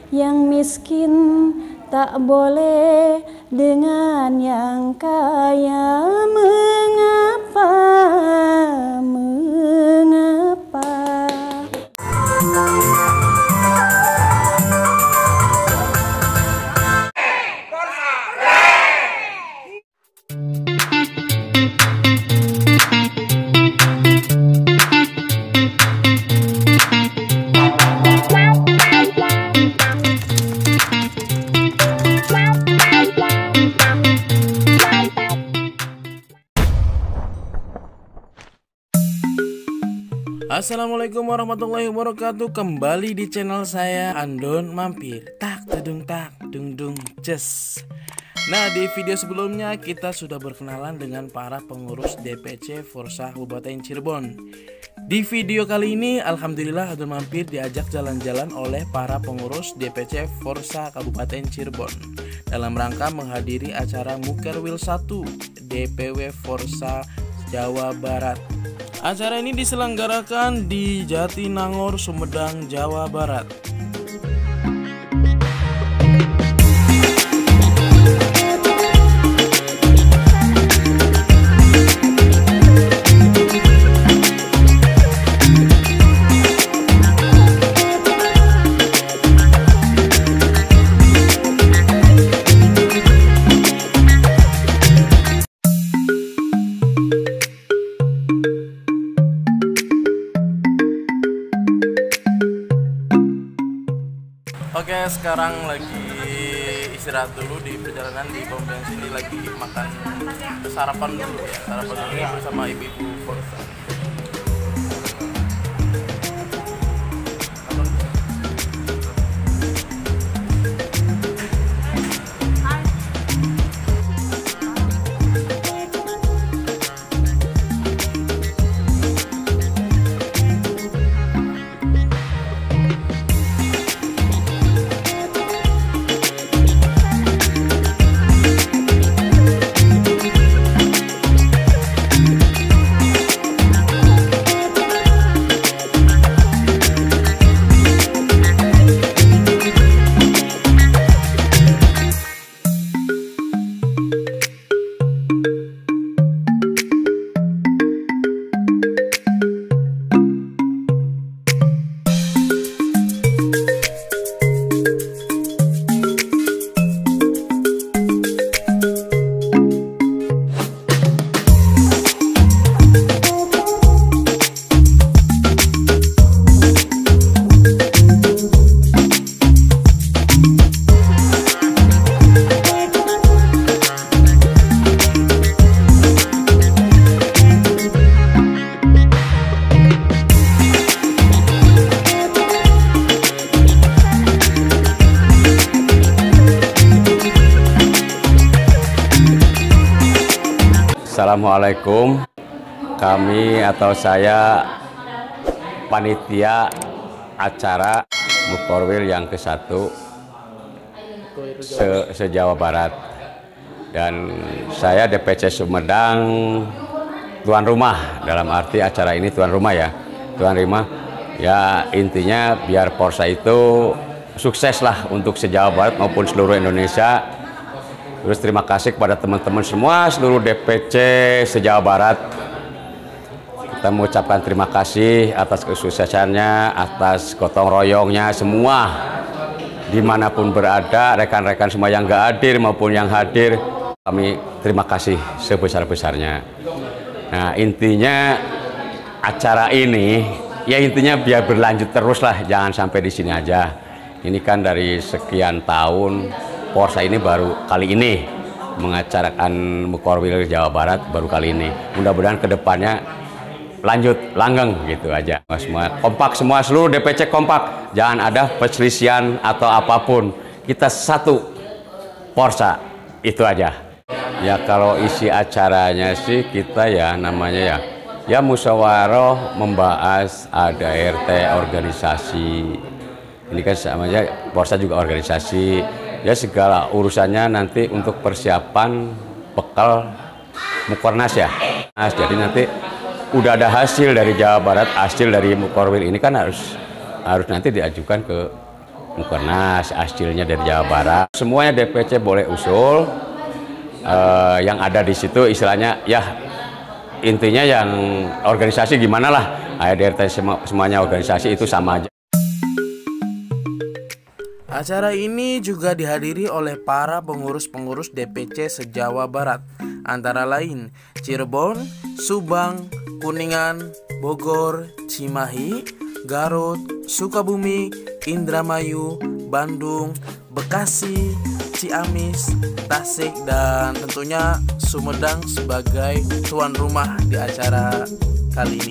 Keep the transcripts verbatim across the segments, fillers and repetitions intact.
yang miskin tak boleh dengan yang kaya. Mengapa, mengapa? Assalamualaikum warahmatullahi wabarakatuh. Kembali di channel saya Andon Mampir. Tak tudung tak dung dung ces. Nah, di video sebelumnya kita sudah berkenalan dengan para pengurus D P C Forsa Kabupaten Cirebon. Di video kali ini alhamdulillah Andon Mampir diajak jalan-jalan oleh para pengurus D P C Forsa Kabupaten Cirebon dalam rangka menghadiri acara Mukerwil satu D P W Forsa Jawa Barat. Acara ini diselenggarakan di Jatinangor, Sumedang, Jawa Barat. Oke, sekarang lagi istirahat dulu di perjalanan di pom bensin ini, lagi makan sarapan dulu ya, sarapan dulu bersama ibu-ibu Forsa. Assalamualaikum. Kami atau saya panitia acara Mukerwil yang ke satu se, se Jawa Barat, dan saya D P C Sumedang tuan rumah. Dalam arti acara ini tuan rumah ya, tuan rumah ya, intinya biar Forsa itu sukses lah untuk se Jawa Barat maupun seluruh Indonesia. Terus terima kasih kepada teman-teman semua seluruh D P C se-Jawa Barat. Kita mengucapkan terima kasih atas kesuksesannya, atas gotong royongnya semua. Dimanapun berada, rekan-rekan semua yang nggak hadir maupun yang hadir, kami terima kasih sebesar-besarnya. Nah, intinya acara ini, ya intinya biar berlanjut terus lah, jangan sampai di sini aja. Ini kan dari sekian tahun, Forsa ini baru kali ini mengacarakan Mukerwil Jawa Barat, baru kali ini. Mudah-mudahan kedepannya lanjut langgeng gitu aja. Semua kompak, semua seluruh D P C kompak, jangan ada perselisihan atau apapun. Kita satu Forsa, itu aja. Ya kalau isi acaranya sih kita ya namanya ya, ya musyawarah membahas ada R T organisasi. Ini kan namanya Forsa juga organisasi. Ya segala urusannya nanti untuk persiapan bekal Mukernas ya. Nah, jadi nanti udah ada hasil dari Jawa Barat, hasil dari Mukerwil ini kan harus harus nanti diajukan ke Mukernas, hasilnya dari Jawa Barat. Semuanya D P C boleh usul. Uh, yang ada di situ istilahnya ya intinya yang organisasi gimana lah. A D R T semua, semuanya organisasi itu sama aja. Acara ini juga dihadiri oleh para pengurus-pengurus D P C se-Jawa Barat, antara lain Cirebon, Subang, Kuningan, Bogor, Cimahi, Garut, Sukabumi, Indramayu, Bandung, Bekasi, Ciamis, Tasik, dan tentunya Sumedang sebagai tuan rumah di acara kali ini.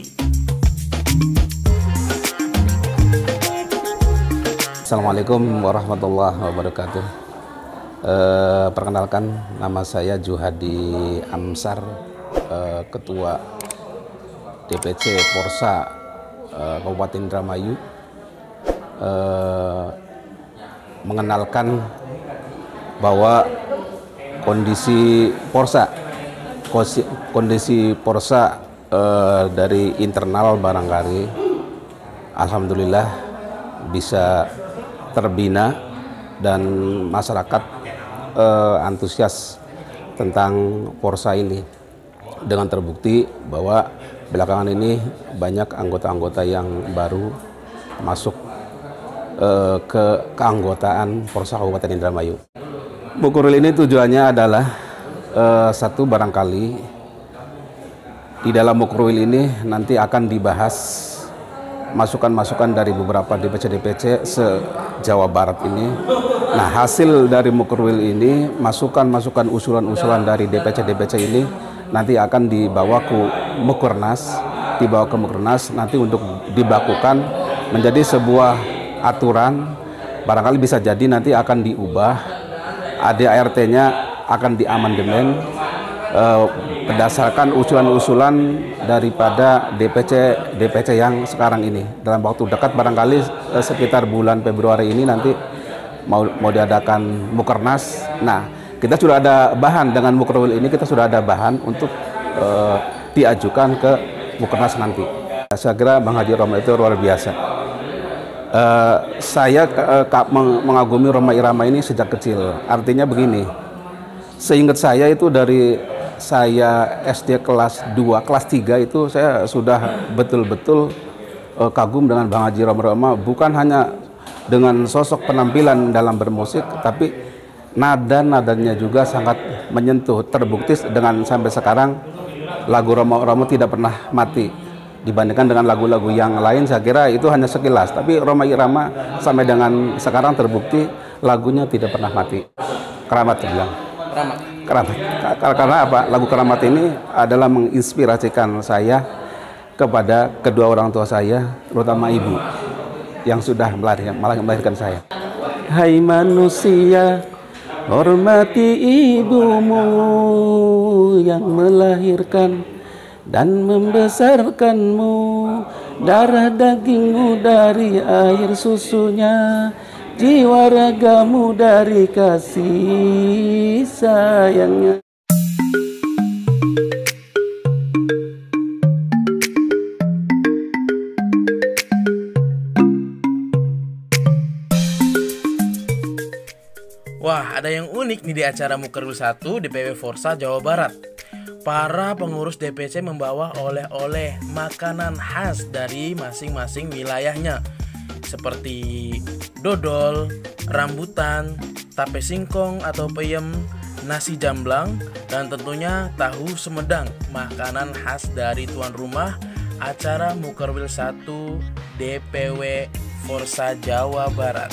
Assalamualaikum warahmatullahi wabarakatuh. E, perkenalkan, nama saya Juhadi Amsar, e, Ketua D P C Porsa e, Kabupaten Indramayu. E, mengenalkan bahwa kondisi Porsa, kondisi Porsa e, dari internal barangkali, alhamdulillah bisa terbina dan masyarakat eh, antusias tentang Porsa ini, dengan terbukti bahwa belakangan ini banyak anggota-anggota yang baru masuk eh, ke keanggotaan Porsa Kabupaten Indramayu. Mukerwil ini tujuannya adalah eh, satu, barangkali di dalam Mukerwil ini nanti akan dibahas masukan-masukan dari beberapa D P C-D P C se-Jawa Barat ini. Nah, hasil dari Mukerwil ini, masukan-masukan usulan-usulan dari D P C-D P C ini nanti akan dibawa ke Mukernas, dibawa ke Mukernas nanti untuk dibakukan menjadi sebuah aturan, barangkali bisa jadi nanti akan diubah, A D R T-nya akan diamandemen eh, berdasarkan usulan-usulan daripada D P C D P C yang sekarang ini. Dalam waktu dekat barangkali eh, sekitar bulan Februari ini nanti mau mau diadakan Mukernas. Nah, kita sudah ada bahan dengan Mukerwil ini, kita sudah ada bahan untuk eh, diajukan ke Mukernas nanti. Saya kira Bang Haji Roma itu luar biasa. Eh, saya eh, mengagumi Roma Irama ini sejak kecil. Artinya begini, seingat saya itu dari saya S D kelas dua, kelas tiga itu saya sudah betul-betul uh, kagum dengan Bang Haji Roma Roma, bukan hanya dengan sosok penampilan dalam bermusik, tapi nada-nadanya juga sangat menyentuh. Terbukti dengan sampai sekarang lagu Roma Roma tidak pernah mati. Dibandingkan dengan lagu-lagu yang lain, saya kira itu hanya sekilas, tapi Roma Irama sampai dengan sekarang terbukti lagunya tidak pernah mati. Keramat bilang. Keramat. Keramat. Karena apa? Lagu Keramat ini adalah menginspirasikan saya kepada kedua orang tua saya, terutama ibu yang sudah melahirkan, malah melahirkan saya. Hai manusia, hormati ibumu yang melahirkan dan membesarkanmu, darah dagingmu dari air susunya, jiwa ragamu dari kasih sayangnya. Wah, ada yang unik nih di acara Mukerwil satu D P W Porsa Jawa Barat. Para pengurus D P C membawa oleh-oleh makanan khas dari masing-masing wilayahnya, seperti dodol, rambutan, tape singkong atau peyem, nasi jamblang, dan tentunya tahu Sumedang, makanan khas dari tuan rumah acara Mukerwil satu D P W Porsa Jawa Barat.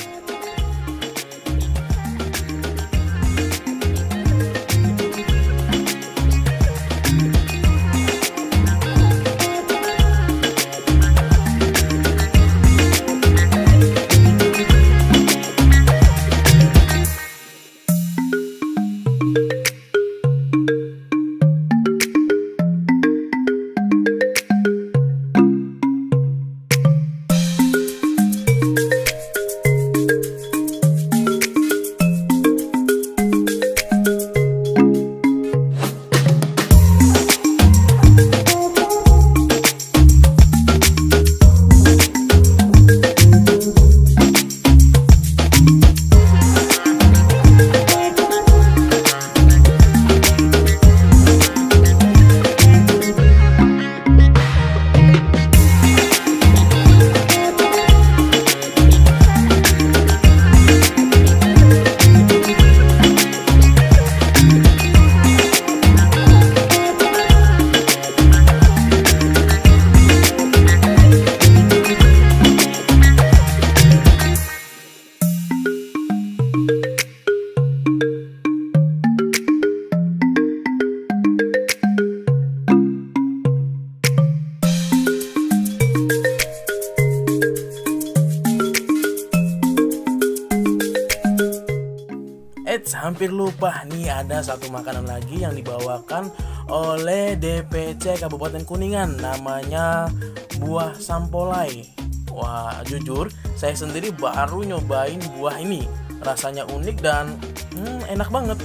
Eits, hampir lupa nih, ada satu makanan lagi yang dibawakan oleh D P C Kabupaten Kuningan, namanya buah sampolai. Wah, jujur saya sendiri baru nyobain buah ini, rasanya unik dan hmm, enak banget.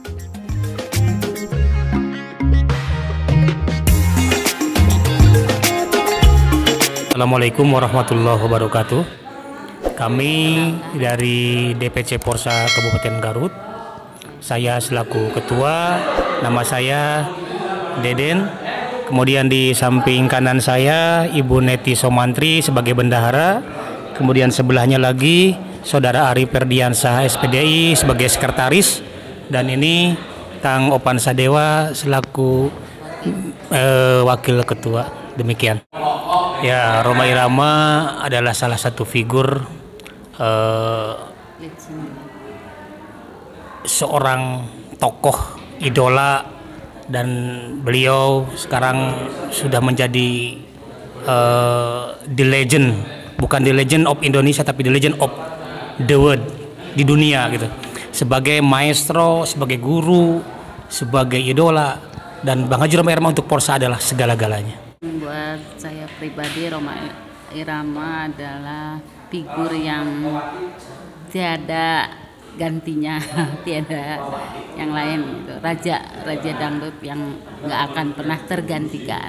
Assalamualaikum warahmatullahi wabarakatuh. Kami dari D P C Porsa Kabupaten Garut. Saya selaku ketua, nama saya Deden. Kemudian di samping kanan saya Ibu Neti Somantri sebagai bendahara. Kemudian sebelahnya lagi Saudara Ari Ferdiansah S P D I sebagai sekretaris. Dan ini Kang Opan Sadewa selaku eh, wakil ketua. Demikian. Ya, Rhoma Irama adalah salah satu figur eh, seorang tokoh idola, dan beliau sekarang sudah menjadi uh, the legend, bukan the legend of Indonesia tapi the legend of the world, di dunia gitu, sebagai maestro, sebagai guru, sebagai idola. Dan Bang Haji Rhoma Irama untuk Porsa adalah segala-galanya. Buat saya pribadi, Rhoma Irama adalah figur yang tiada gantinya, tiada yang lain gitu. Raja Raja dangdut yang nggak akan pernah tergantikan.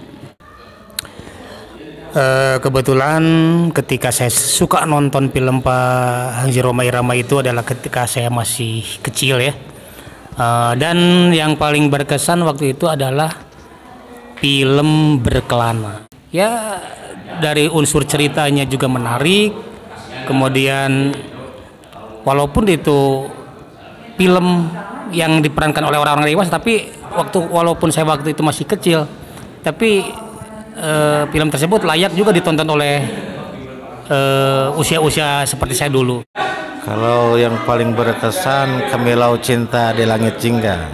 Uh, kebetulan ketika saya suka nonton film Pak Haji Rhoma Irama itu adalah ketika saya masih kecil ya. Uh, dan yang paling berkesan waktu itu adalah film Berkelana. Ya, dari unsur ceritanya juga menarik. Kemudian walaupun itu film yang diperankan oleh orang-orang dewasa, tapi waktu walaupun saya waktu itu masih kecil, tapi eh, film tersebut layak juga ditonton oleh usia-usia seperti saya dulu. Kalau yang paling berkesan Kemilau Cinta di Langit Jingga.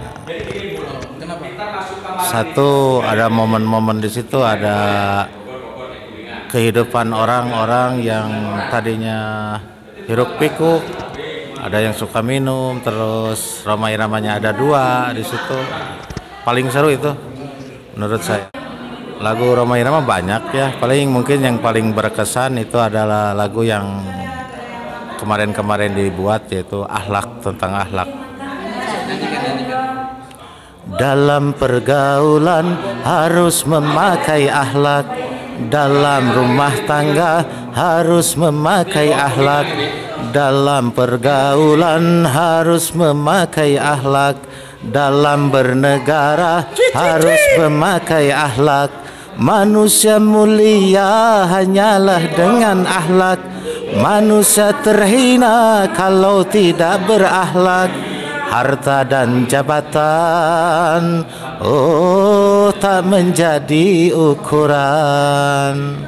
Satu, ada momen-momen di situ, ada kehidupan orang-orang yang tadinya hiruk pikuk. Ada yang suka minum, terus Rhoma Iramanya ada dua di situ. Paling seru itu menurut saya. Lagu Rhoma Irama banyak ya, paling mungkin yang paling berkesan itu adalah lagu yang kemarin-kemarin dibuat, yaitu Akhlak, tentang akhlak. Dalam pergaulan harus memakai akhlak, dalam rumah tangga harus memakai akhlak, dalam pergaulan harus memakai akhlak, dalam bernegara harus memakai akhlak. Manusia mulia hanyalah dengan akhlak, manusia terhina kalau tidak berakhlak. Harta dan jabatan, oh tak menjadi ukuran.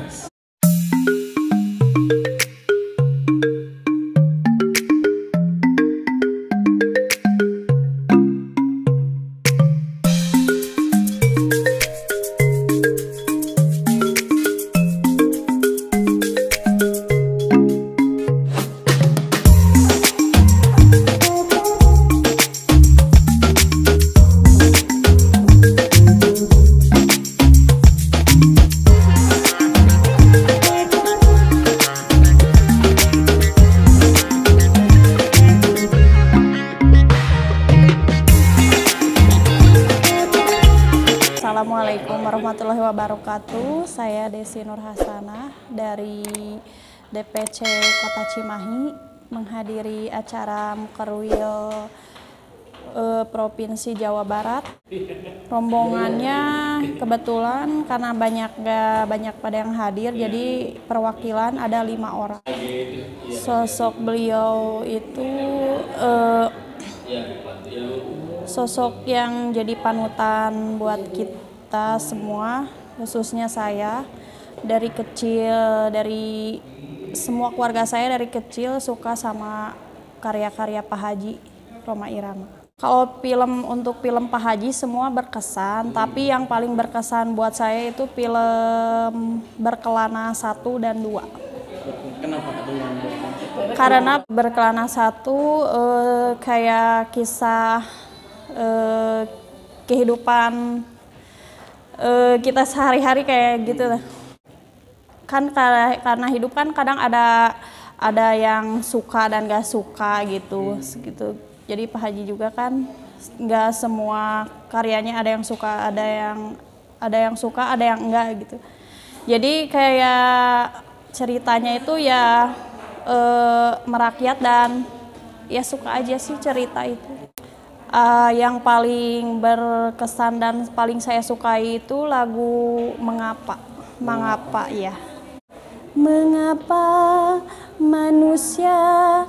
Assalamualaikum warahmatullahi wabarakatuh. Saya Desi Nur Hasanah dari D P C Kota Cimahi menghadiri acara Mukerwil eh, Provinsi Jawa Barat. Rombongannya kebetulan karena banyak gak banyak pada yang hadir, jadi perwakilan ada lima orang. Sosok beliau itu eh, sosok yang jadi panutan buat kita semua, khususnya saya. Dari kecil, dari semua keluarga saya dari kecil suka sama karya-karya Pak Haji Rhoma Irama. Kalau film untuk film Pak Haji semua berkesan, tapi yang paling berkesan buat saya itu film Berkelana satu dan dua. Kenapa dengan Karena Berkelana satu eh, kayak kisah eh, kehidupan eh, kita sehari-hari kayak gitu. Kan karena, karena hidup kan kadang ada ada yang suka dan gak suka gitu, gitu. Jadi Pak Haji juga kan nggak semua karyanya ada yang suka, ada yang ada yang suka, ada yang enggak gitu. Jadi kayak ceritanya itu ya e, merakyat dan ya suka aja sih cerita itu. Uh, yang paling berkesan dan paling saya sukai itu lagu Mengapa, Mengapa ya. Mengapa manusia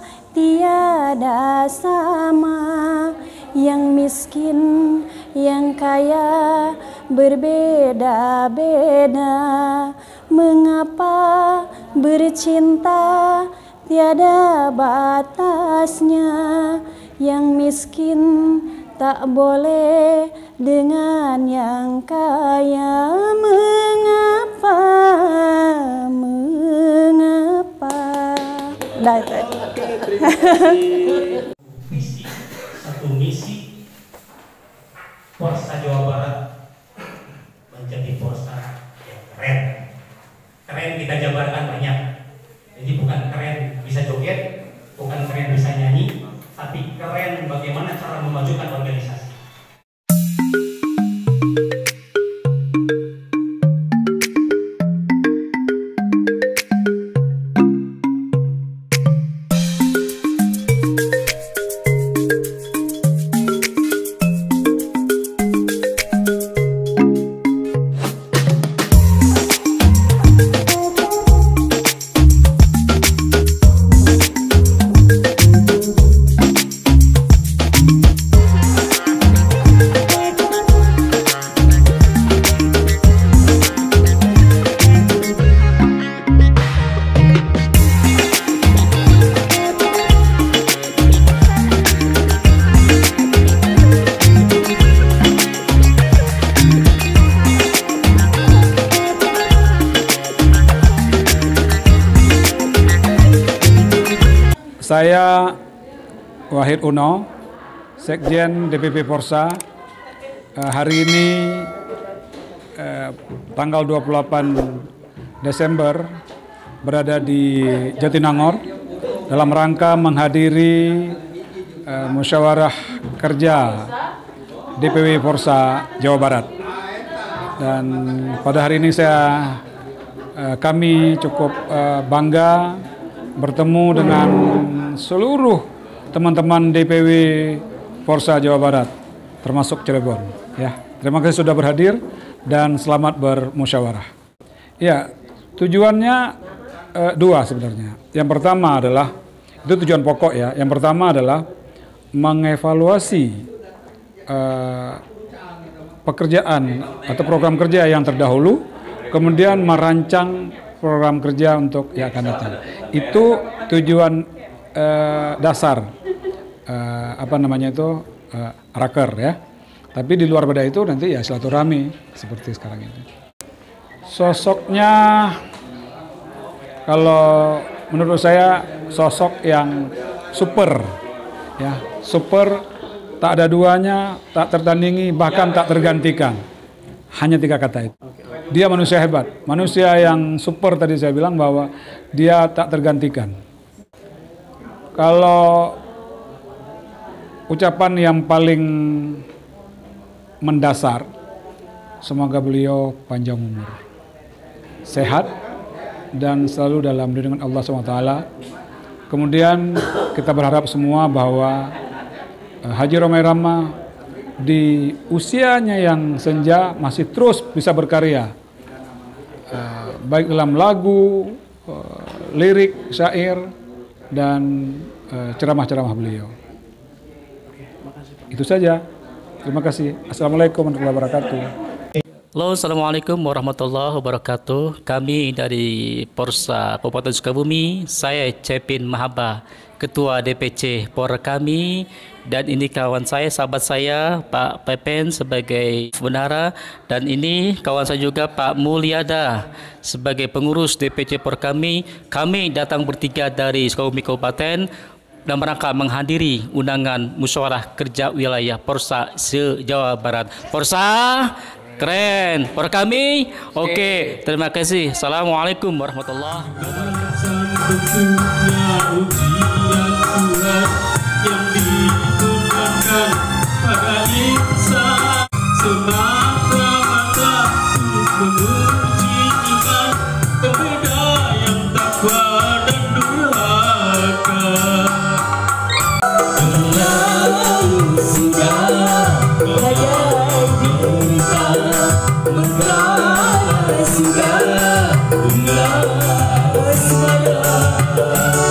tiada sama, yang miskin, yang kaya berbeda-beda. Mengapa bercinta tiada batasnya, yang miskin tak boleh dengan yang kaya. Mengapa, mengapa. Dah, Misi, satu misi Polsa Jawa Barat menjadi Polsa yang keren. Keren kita jabarkan banyak. Jadi bukan keren bisa joget, bukan keren bisa nyanyi, tapi keren bagaimana cara memajukan organisasi. Saya Wahid Uno, Sekjen D P P Porsa. Uh, hari ini uh, tanggal dua puluh delapan Desember berada di Jatinangor dalam rangka menghadiri uh, musyawarah kerja D P W Porsa Jawa Barat. Dan pada hari ini saya uh, kami cukup uh, bangga bertemu dengan seluruh teman-teman D P W Porsa Jawa Barat, termasuk Cirebon. Ya, terima kasih sudah berhadir dan selamat bermusyawarah. Ya, tujuannya eh, dua sebenarnya. Yang pertama adalah itu tujuan pokok ya. Yang pertama adalah mengevaluasi eh, pekerjaan atau program kerja yang terdahulu, kemudian merancang program kerja untuk yang akan datang. Itu tujuan eh, dasar eh, apa namanya itu eh, raker ya. Tapi di luar pada itu nanti ya silaturahmi seperti sekarang ini. Sosoknya kalau menurut saya sosok yang super ya, super, tak ada duanya, tak tertandingi, bahkan tak tergantikan. Hanya tiga kata itu. Dia manusia hebat, manusia yang super. Tadi saya bilang bahwa dia tak tergantikan. Kalau ucapan yang paling mendasar, semoga beliau panjang umur, sehat, dan selalu dalam lindungan Allah subhanahu wa taala. Kemudian kita berharap semua bahwa Haji Rhoma Irama di usianya yang senja masih terus bisa berkarya, uh, baik dalam lagu, uh, lirik, syair, dan uh, ceramah-ceramah beliau. Itu saja. Terima kasih. Assalamualaikum warahmatullahi wabarakatuh. Halo, Assalamualaikum warahmatullahi wabarakatuh. Kami dari Porsa Kabupaten Sukabumi, saya Cepin Mahaba, Ketua D P C Por kami, dan ini kawan saya, sahabat saya Pak Pepen sebagai bendahara, dan ini kawan saya juga Pak Mulyada sebagai pengurus D P C Por kami. Kami datang bertiga dari Sukabumi Kabupaten dalam rangka menghadiri undangan musyawarah kerja wilayah Porsa se-Jawa Barat. Porsa keren, Por kami. Oke, okay. Terima kasih. Assalamualaikum warahmatullahi wabarakatuh. Yang diturunkan pada insan semata-mata untuk menguji iman pemuda yang takwa dan durhaka. Selalu sudah bagai dirita mengalah sudah bunga semaya.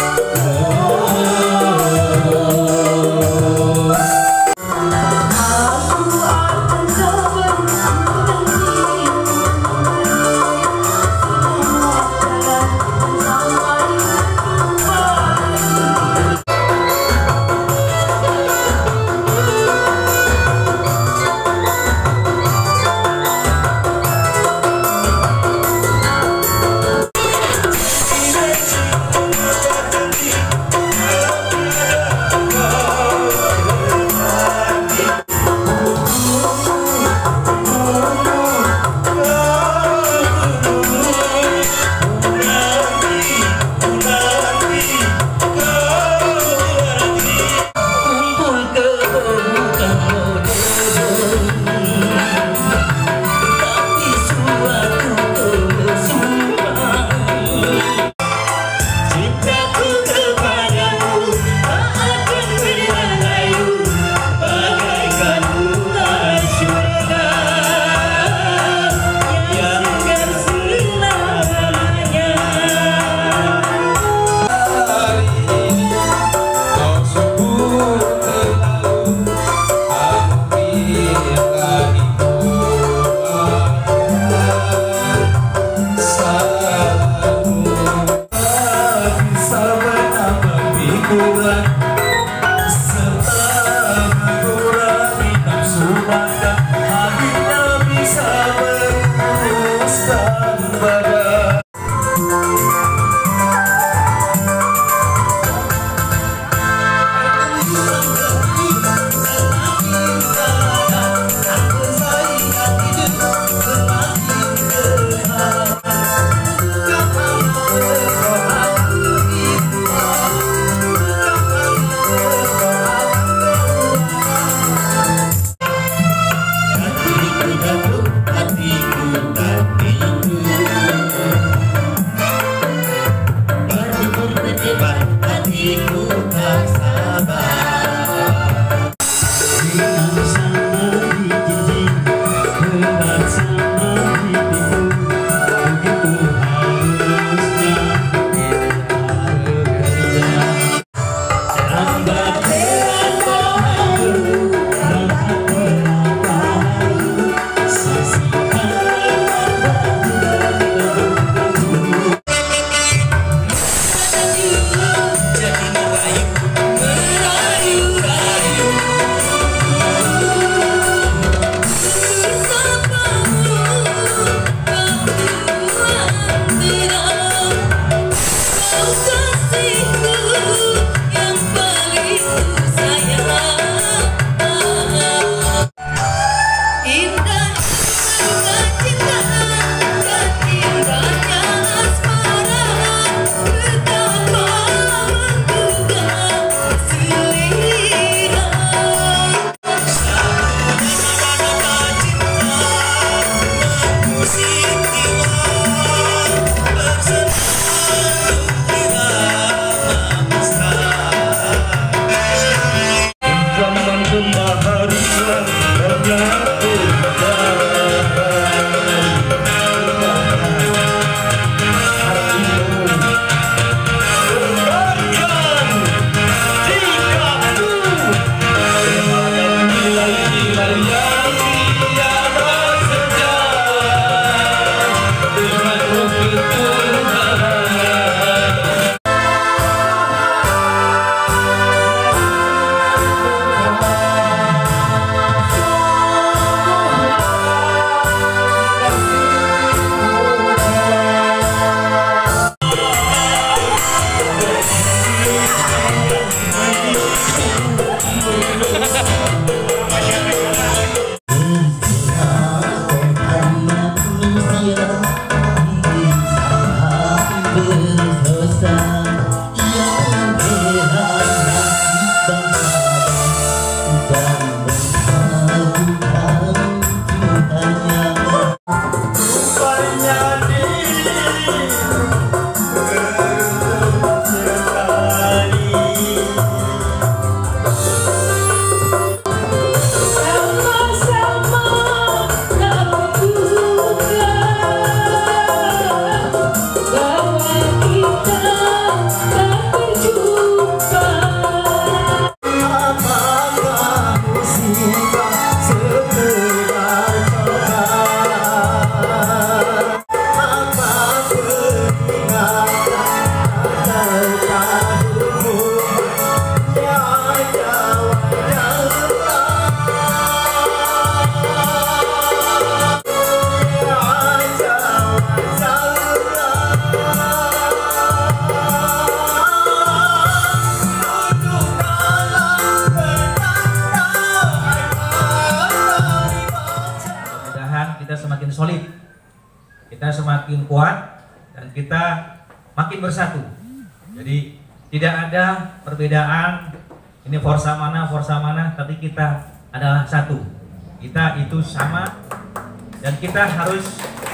kita semakin kuat dan kita makin bersatu. Jadi tidak ada perbedaan ini Forsa mana, Forsa mana, tapi kita adalah satu. Kita itu sama dan kita harus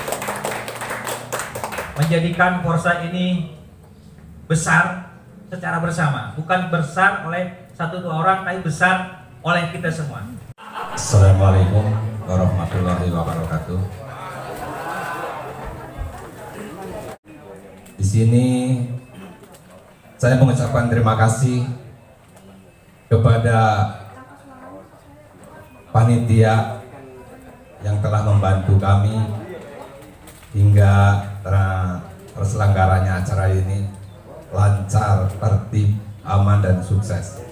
menjadikan Forsa ini besar secara bersama, bukan besar oleh satu dua orang, tapi besar oleh kita semua. Assalamualaikum warahmatullahi wabarakatuh. Di sini saya mengucapkan terima kasih kepada panitia yang telah membantu kami hingga terselenggaranya acara ini lancar, tertib, aman dan sukses.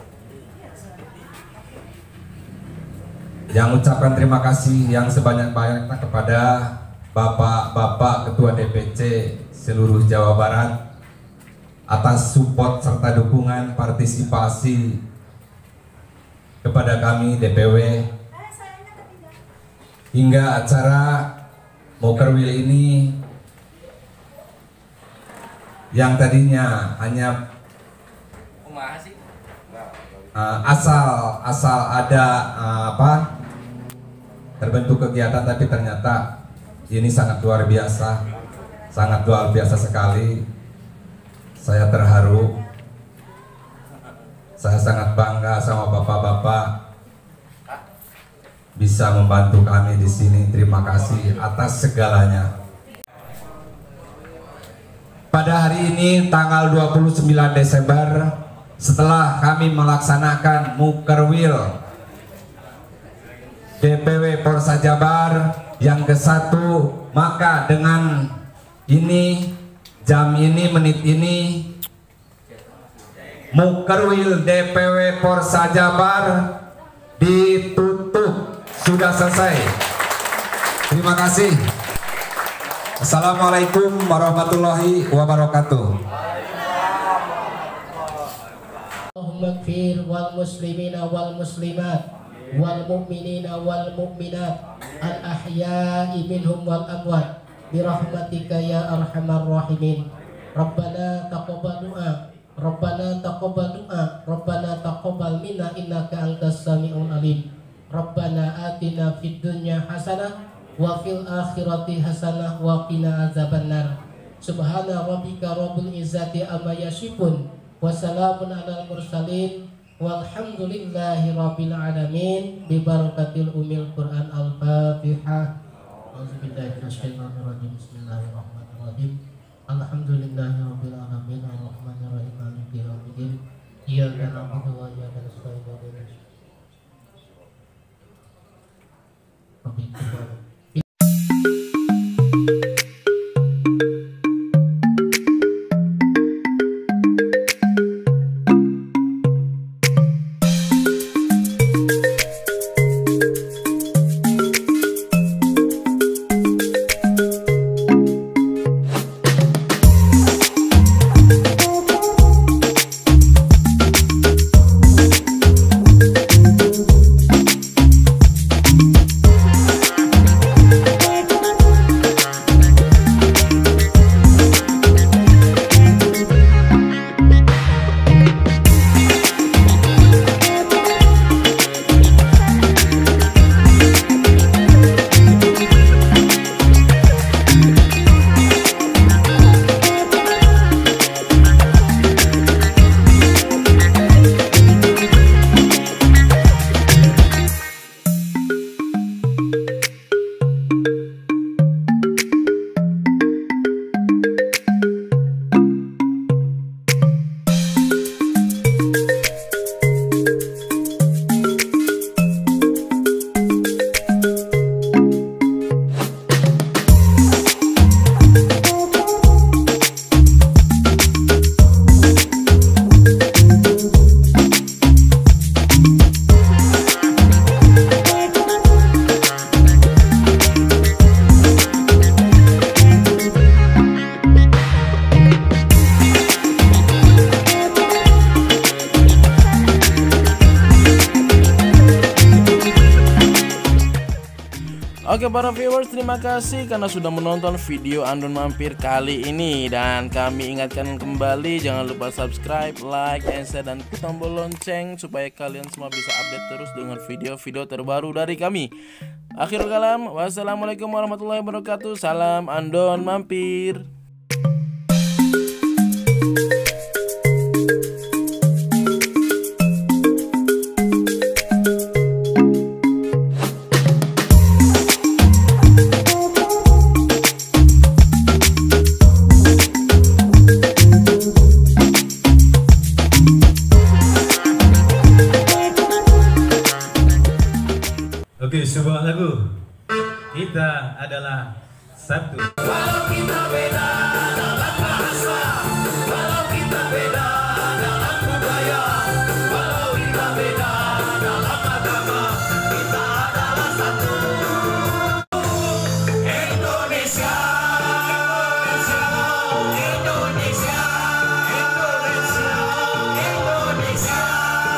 Yang ucapkan terima kasih yang sebanyak-banyaknya kepada Bapak-Bapak Ketua D P C seluruh Jawa Barat atas support serta dukungan partisipasi kepada kami D P W hingga acara Mokerwil ini yang tadinya hanya uh, asal asal ada uh, apa terbentuk kegiatan, tapi ternyata ini sangat luar biasa, sangat luar biasa sekali. Saya terharu, saya sangat bangga sama bapak-bapak bisa membantu kami di sini. Terima kasih atas segalanya. Pada hari ini tanggal dua puluh sembilan Desember, setelah kami melaksanakan Mukerwil D P W Porsa Jabar yang ke satu, maka dengan ini, jam ini, menit ini, Mukerwil D P W Porsa Jabar ditutup, sudah selesai. Terima kasih. Assalamualaikum warahmatullahi wabarakatuh. Allahumma gfir wal muslimina wal muslimat wal mu'minina wal mu'minat al ahya'i minhum wal amwat birahmatika ya arhamar rahimin. Rabbana taqabbal du'a, Rabbana taqabbal du'a, Rabbana taqabbal minna innaka antas sami'ul alim. Rabbana atina fid dunya hasanah wa fil akhirati hasanah wa qina azabannar. Subhana rabbika rabbil izzati amma yasifun wa salamun alal mursalin walhamdulillahi rabbil alamin bi barakatil umil Quran al-Fatihah. Auzubillahi minasyaitonir rajim. Bismillahirrahmanirrahim. Alhamdulillahi rabbil alamin arrahmanir rahim maliki yaumiddin. Iyyaka na'budu wa iyyaka nasta'in. Rabbil Oke para viewers, terima kasih karena sudah menonton video Andon Mampir kali ini. Dan kami ingatkan kembali, jangan lupa subscribe, like, and share, dan klik tombol lonceng supaya kalian semua bisa update terus dengan video-video terbaru dari kami. Akhirul kalam, wassalamualaikum warahmatullahi wabarakatuh. Salam Andon Mampir. Oke, sebuah lagu kita adalah satu. Walau kita beda dalam bahasa, walau kita beda dalam budaya, walau kita beda dalam agama, kita adalah satu. Indonesia, Indonesia, Indonesia, Indonesia, Indonesia.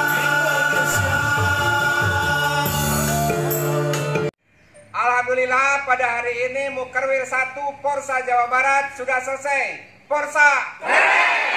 Alhamdulillah pada hari ini Mukerwil satu Porsa Jawa Barat sudah selesai. Porsa.